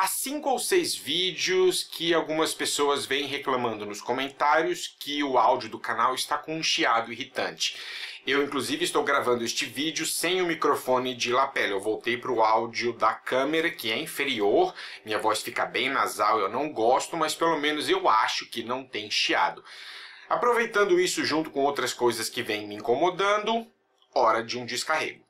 Há 5 ou 6 vídeos que algumas pessoas vêm reclamando nos comentários que o áudio do canal está com um chiado irritante. Eu, inclusive, estou gravando este vídeo sem o microfone de lapela. Eu voltei para o áudio da câmera, que é inferior. Minha voz fica bem nasal, eu não gosto, mas pelo menos eu acho que não tem chiado. Aproveitando isso junto com outras coisas que vêm me incomodando, hora de um descarrego.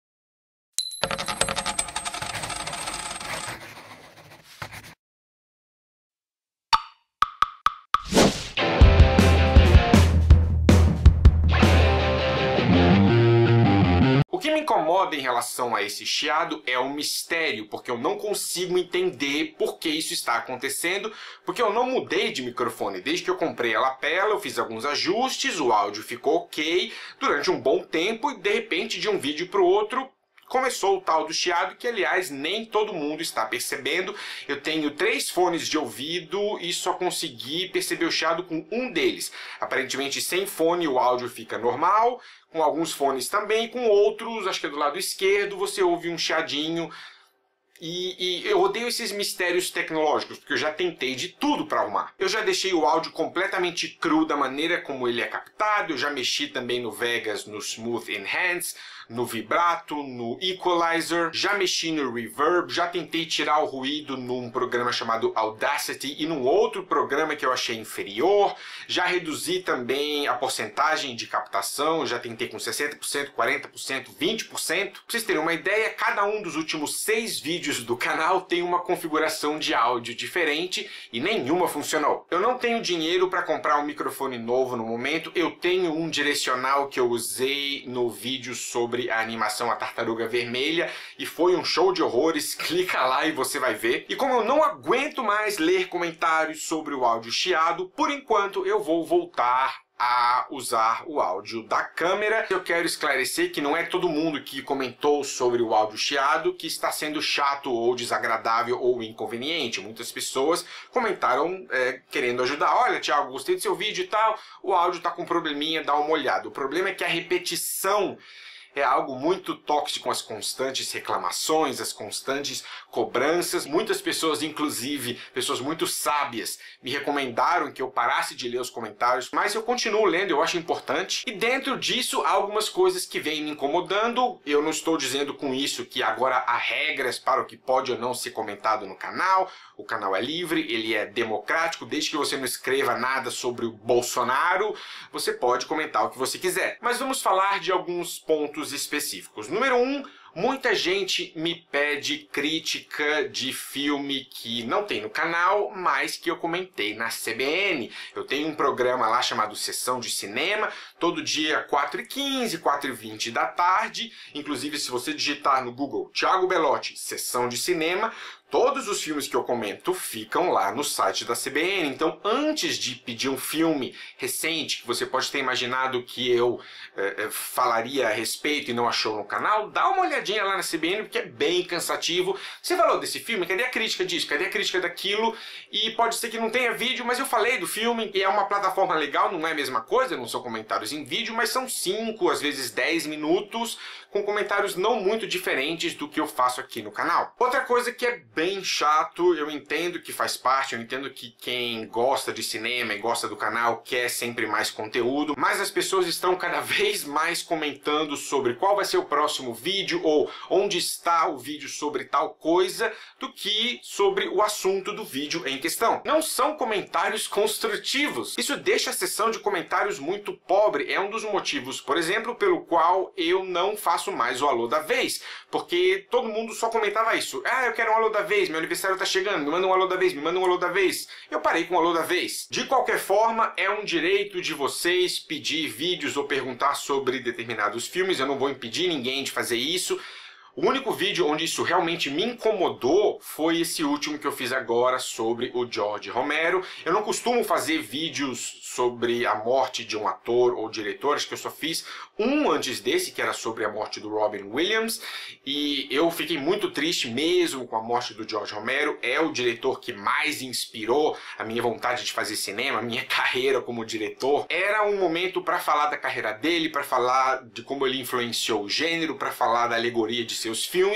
O que me incomoda em relação a esse chiado é um mistério, porque eu não consigo entender por que isso está acontecendo, porque eu não mudei de microfone. Desde que eu comprei a lapela, eu fiz alguns ajustes, o áudio ficou ok durante um bom tempo e de repente de um vídeo para o outro começou o tal do chiado, que aliás nem todo mundo está percebendo. Eu tenho 3 fones de ouvido e só consegui perceber o chiado com um deles. Aparentemente sem fone o áudio fica normal, com alguns fones também, com outros, acho que é do lado esquerdo, você ouve um chiadinho. E eu odeio esses mistérios tecnológicos, porque eu já tentei de tudo para arrumar. Eu já deixei o áudio completamente cru da maneira como ele é captado, eu já mexi também no Vegas, no Smooth Enhance, no vibrato, no equalizer, já mexi no reverb, já tentei tirar o ruído num programa chamado Audacity e num outro programa que eu achei inferior, já reduzi também a porcentagem de captação, já tentei com 60%, 40%, 20%. Pra vocês terem uma ideia, cada um dos últimos 6 vídeos do canal tem uma configuração de áudio diferente e nenhuma funcionou. Eu não tenho dinheiro para comprar um microfone novo no momento, eu tenho um direcional que eu usei no vídeo sobre a animação A Tartaruga Vermelha e foi um show de horrores, clica lá e você vai ver. E como eu não aguento mais ler comentários sobre o áudio chiado, por enquanto eu vou voltar a usar o áudio da câmera. Eu quero esclarecer que não é todo mundo que comentou sobre o áudio chiado que está sendo chato ou desagradável ou inconveniente. Muitas pessoas comentaram querendo ajudar. Olha, Thiago, gostei do seu vídeo e tal, o áudio está com probleminha, dá uma olhada. O problema é que a repetição é algo muito tóxico, as constantes reclamações, as constantes cobranças. Muitas pessoas, inclusive pessoas muito sábias, me recomendaram que eu parasse de ler os comentários, mas eu continuo lendo, eu acho importante. E dentro disso, há algumas coisas que vêm me incomodando. Eu não estou dizendo com isso que agora há regras para o que pode ou não ser comentado no canal. O canal é livre, ele é democrático, desde que você não escreva nada sobre o Bolsonaro, você pode comentar o que você quiser. Mas vamos falar de alguns pontos específicos. Número 1, muita gente me pede crítica de filme que não tem no canal, mas que eu comentei na CBN. Eu tenho um programa lá chamado Sessão de Cinema, todo dia 4h15, 4h20 da tarde. Inclusive, se você digitar no Google Thiago Belotti, Sessão de Cinema, todos os filmes que eu comento ficam lá no site da CBN. Então, antes de pedir um filme recente, que você pode ter imaginado que eu falaria a respeito e não achou no canal, dá uma olhadinha lá na CBN, porque é bem cansativo. Você falou desse filme, cadê a crítica disso? Cadê a crítica daquilo? E pode ser que não tenha vídeo, mas eu falei do filme, e é uma plataforma legal, não é a mesma coisa, não são comentários em vídeo, mas são 5, às vezes 10 minutos, com comentários não muito diferentes do que eu faço aqui no canal. Outra coisa que é bem chato, eu entendo que faz parte, eu entendo que quem gosta de cinema e gosta do canal quer sempre mais conteúdo, mas as pessoas estão cada vez mais comentando sobre qual vai ser o próximo vídeo ou onde está o vídeo sobre tal coisa do que sobre o assunto do vídeo em questão. Não são comentários construtivos. Isso deixa a seção de comentários muito pobre. É um dos motivos, por exemplo, pelo qual eu não faço mais o Alô da Vez, porque todo mundo só comentava isso. Ah, eu quero um Alô da Vez, meu aniversário tá chegando, me manda um Alô da Vez, me manda um Alô da Vez. Eu parei com o Alô da Vez. De qualquer forma, é um direito de vocês pedir vídeos ou perguntar sobre determinados filmes, eu não vou impedir ninguém de fazer isso. O único vídeo onde isso realmente me incomodou foi esse último que eu fiz agora sobre o George Romero. Eu não costumo fazer vídeos sobre a morte de um ator ou diretor, acho que eu só fiz um antes desse, que era sobre a morte do Robin Williams, e eu fiquei muito triste mesmo com a morte do George Romero. É o diretor que mais inspirou a minha vontade de fazer cinema, a minha carreira como diretor. Era um momento para falar da carreira dele, para falar de como ele influenciou o gênero, para falar da alegoria de seus filmes,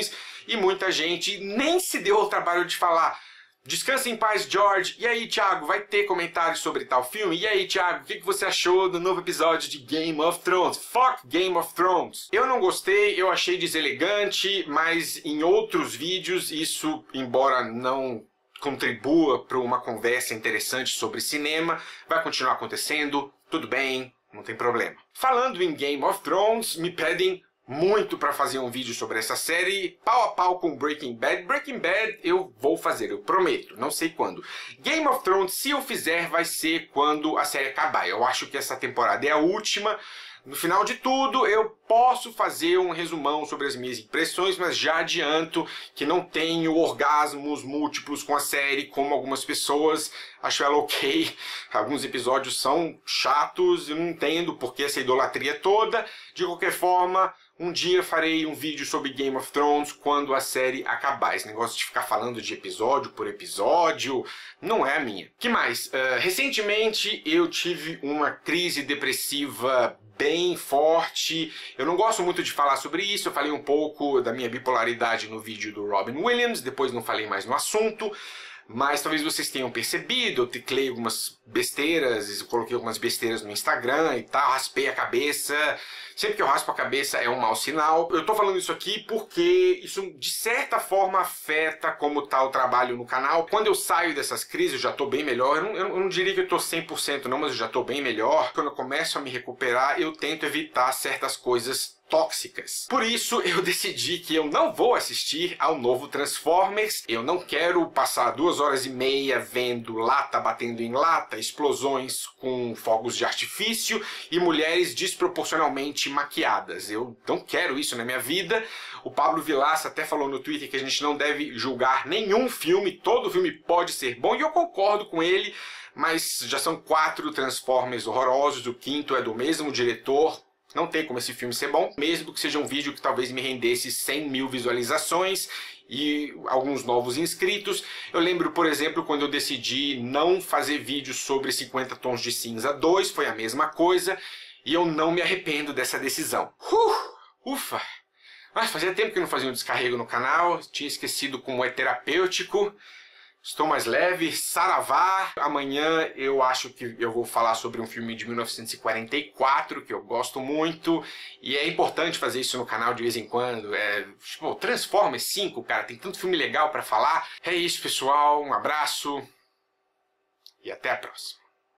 e muita gente nem se deu ao trabalho de falar: descansa em paz, George. E aí, Thiago, vai ter comentários sobre tal filme? E aí, Thiago, o que você achou do novo episódio de Game of Thrones? Fuck Game of Thrones! Eu não gostei, eu achei deselegante, mas em outros vídeos isso, embora não contribua para uma conversa interessante sobre cinema, vai continuar acontecendo, tudo bem, não tem problema. Falando em Game of Thrones, me pedem muito para fazer um vídeo sobre essa série, pau a pau com Breaking Bad. Breaking Bad eu vou fazer, eu prometo, não sei quando. Game of Thrones, se eu fizer, vai ser quando a série acabar. Eu acho que essa temporada é a última. No final de tudo, eu posso fazer um resumão sobre as minhas impressões, mas já adianto que não tenho orgasmos múltiplos com a série, como algumas pessoas. Acho ela ok. Alguns episódios são chatos, eu não entendo por que essa idolatria toda. De qualquer forma, um dia farei um vídeo sobre Game of Thrones quando a série acabar. Esse negócio de ficar falando de episódio por episódio não é a minha. Que mais? Recentemente eu tive uma crise depressiva bem forte. Eu não gosto muito de falar sobre isso. Eu falei um pouco da minha bipolaridade no vídeo do Robin Williams, depois não falei mais no assunto. Mas talvez vocês tenham percebido, eu teclei algumas besteiras, eu coloquei algumas besteiras no Instagram e tal, raspei a cabeça. Sempre que eu raspo a cabeça é um mau sinal. Eu tô falando isso aqui porque isso de certa forma afeta como tá o trabalho no canal. Quando eu saio dessas crises eu já tô bem melhor. Eu não diria que eu tô 100% não, mas eu já tô bem melhor. Quando eu começo a me recuperar, eu tento evitar certas coisas tóxicas. Por isso eu decidi que eu não vou assistir ao novo Transformers. Eu não quero passar 2 horas e meia vendo lata batendo em lata, explosões com fogos de artifício e mulheres desproporcionalmente maquiadas. Eu não quero isso na minha vida. O Pablo Vilaça até falou no Twitter que a gente não deve julgar nenhum filme, todo filme pode ser bom, e eu concordo com ele, mas já são 4 Transformers horrorosos, o 5º é do mesmo diretor. Não tem como esse filme ser bom, mesmo que seja um vídeo que talvez me rendesse 100 mil visualizações e alguns novos inscritos. Eu lembro, por exemplo, quando eu decidi não fazer vídeos sobre 50 Tons de Cinza 2, foi a mesma coisa, e eu não me arrependo dessa decisão. Ufa! Mas fazia tempo que eu não fazia um descarrego no canal, tinha esquecido como é terapêutico. Estou mais leve, saravá. Amanhã eu acho que eu vou falar sobre um filme de 1944 que eu gosto muito. E é importante fazer isso no canal de vez em quando. Tipo, Transformers 5, cara, tem tanto filme legal pra falar. É isso, pessoal. Um abraço e até a próxima.